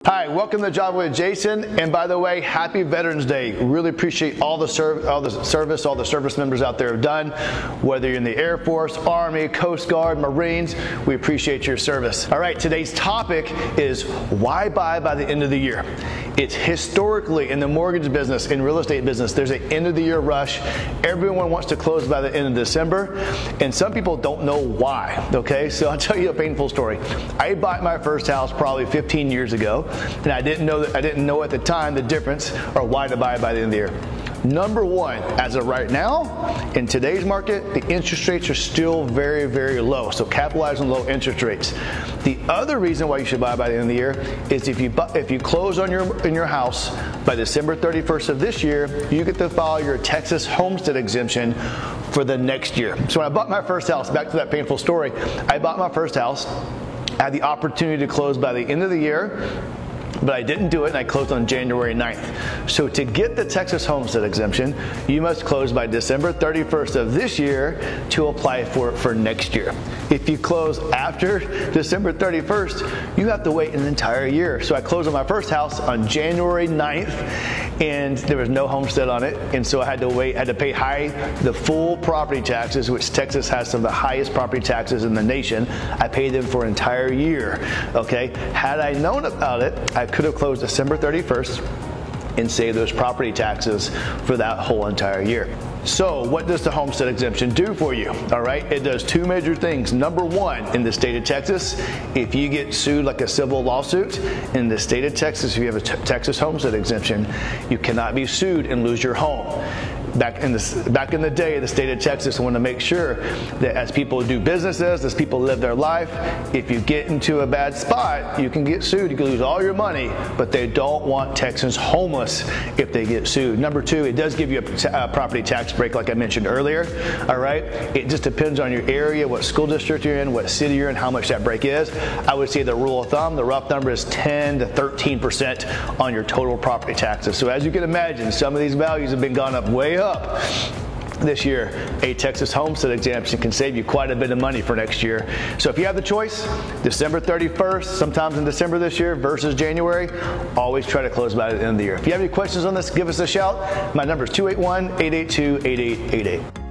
Hi, welcome to Job with Jason. And by the way, happy Veterans Day. Really appreciate all the service members out there have done. Whether you're in the Air Force, Army, Coast Guard, Marines, we appreciate your service. All right, today's topic is why buy by the end of the year? It's historically in the mortgage business, in real estate business, there's an end of the year rush. Everyone wants to close by the end of December, and some people don't know why, okay? So I'll tell you a painful story. I bought my first house probably 15 years ago, and I didn't know at the time the difference or why to buy by the end of the year. Number one, as of right now, in today's market, the interest rates are still very, very low. So capitalize on low interest rates. The other reason why you should buy by the end of the year is if you close on your house by December 31st of this year, you get to file your Texas homestead exemption for the next year. So when I bought my first house, back to that painful story, I bought my first house, I had the opportunity to close by the end of the year, but I didn't do it, and I closed on January 9th. So to get the Texas homestead exemption, you must close by December 31st of this year to apply for it for next year. If you close after December 31st, you have to wait an entire year. So I closed on my first house on January 9th, and there was no homestead on it, and so I had to pay the full property taxes, which Texas has some of the highest property taxes in the nation. I paid them for an entire year, okay? Had I known about it, I could have closed December 31st and saved those property taxes for that whole entire year. So what does the homestead exemption do for you? All right, it does two major things. Number one, in the state of Texas, if you get sued like a civil lawsuit, in the state of Texas, if you have a Texas homestead exemption, you cannot be sued and lose your home. Back in the day, the state of Texas wanted to make sure that as people do businesses, as people live their life, if you get into a bad spot, you can get sued, you can lose all your money, but they don't want Texans homeless if they get sued. Number two, it does give you a property tax break like I mentioned earlier, all right? It just depends on your area, what school district you're in, what city you're in, how much that break is. I would say the rule of thumb, the rough number is 10 to 13% on your total property taxes. So as you can imagine, some of these values have been gone up way up this year. A Texas homestead exemption can save you quite a bit of money for next year. So if you have the choice, December 31st, sometimes in December this year versus January, always try to close by the end of the year. If you have any questions on this, give us a shout. My number is 281-882-8888.